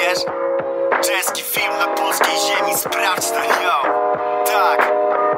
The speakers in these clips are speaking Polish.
wiesz? Czeski film na polskiej ziemi, sprawdź to, yo. Tak.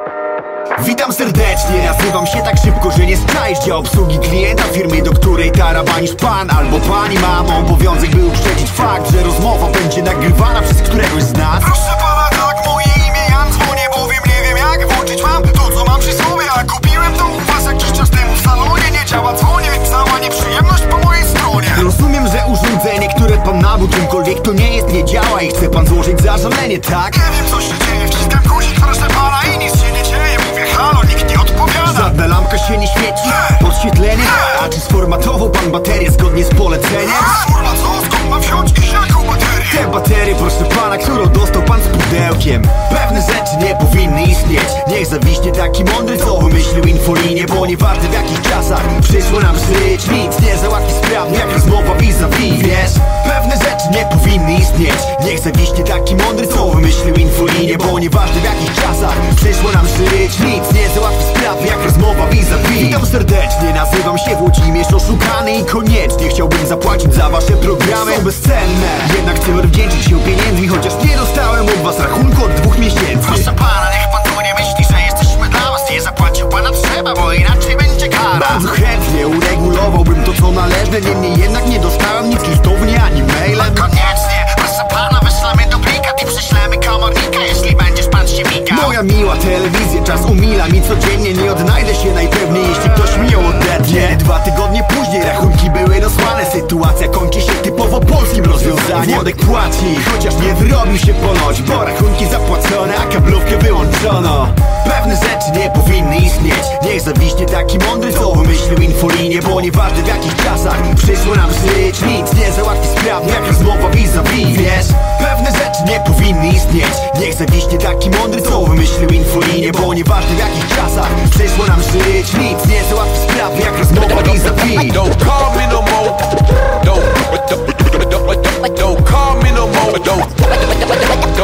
Witam serdecznie, nazywam się tak szybko, że nie strzaisz dział obsługi klienta firmy, do której tarabanisz pan albo pani. Mam obowiązek, by uprzedzić fakt, że rozmowa będzie nagrywana przez któregoś z nas. Proszę pana, tak, moje imię Jan, dzwonię, bowiem nie wiem jak włączyć mam to, co mam przy sobie. A kupiłem to u was jakiś czas temu w salonie, nie działa, dzwonię, więc cała nieprzyjemność po mojej stronie. Rozumiem, że urządzenie, które pan nabył, czymkolwiek to nie jest, nie działa i chce pan złożyć zażalenie, tak? Nie wiem, co się dzieje, wciskam guzik, proszę pana, i nic się nie dzieje. Mówię halo, nikt nie odpowiada. Żadna lampka się nie świeci, podświetlenie. A czy sformatował pan baterię zgodnie z poleceniem? Sformatował, skąd mam wziąć i jaką baterię? Tę baterię, proszę pana, którą dostał pan z pudełkiem. Pewne rzeczy nie powinny istnieć. Niech zawiśnie taki mądry, co wymyślił infolinię. Bo nieważne w jakich czasach przyszło nam żyć, nic nie załatwi sprawy jak rozmowa vis-a-vis. Wiesz, pewne rzeczy nie powinny istnieć. Niech zawiśnie taki mądry, co wymyślił infolinię. Bo nieważne w jakich czasach przyszło nam żyć, nic nie załatwi sprawy jak rozmowa vis-a-vis. Witam serdecznie, nazywam się Włodzimierz Oszukany i koniecznie chciałbym zapłacić za wasze programy. Są bezcenne, jednak chcę odwdzięczyć się pieniędzmi, chociaż nie dostałem od was rachunku od 2 miesięcy. Proszę pana, niech pan tu nie myśli, że jesteśmy dla was. Nie zapłacił pana trzeba, bo inaczej będzie kara. Bardzo chętnie uregulowałbym to, co należne. Niemniej jednak nie dostałem nic listownie ani mailem. Koniecznie, proszę pana, wyślemy duplikat i przyślemy komornika, jeśli będziesz pan się migał. Moja miła telewizja czas umila mi codziennie. Nie odnajdę się najpewniej, jeśli ktoś mi ją odetnie. 2 tygodnie później rachunki były dosłane. Sytuacja kończy się typowo polskim rozwiązaniem. Włodek płaci, chociaż nie wyrobił się ponoć, bo rachunki zapłacone, a kablówkę wyłączono. Pewne rzeczy nie powinny istnieć. Niech zawiśnie taki mądry, co wymyślił infolinię. Bo nieważne w jakich czasach przyszło nam żyć, nic nie załatwi sprawy jak rozmowa vis-a-vis. Wiesz, pewne rzeczy nie powinny istnieć. Niech zawiśnie taki mądry, co wymyślił infolinię. Bo nieważne w jakich czasach przyszło nam żyć, nic nie załatwi sprawy jak rozmowa vis-a-vis. Don't call me no more. Don't call me no more. Don't